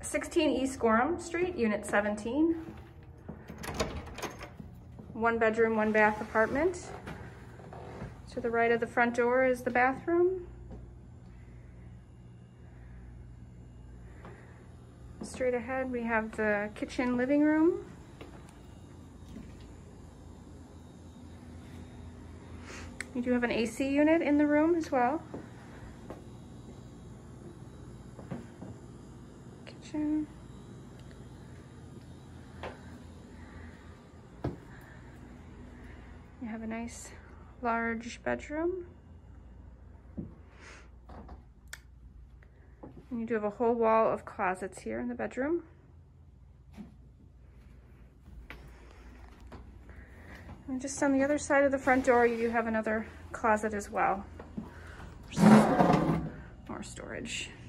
16 E Gorham Street, Unit 17. 1 bedroom, 1 bath apartment. To the right of the front door is the bathroom. Straight ahead we have the kitchen living room. You do have an AC unit in the room as well. Kitchen. You have a nice large bedroom. And you do have a whole wall of closets here in the bedroom. And just on the other side of the front door, you do have another closet as well. More storage.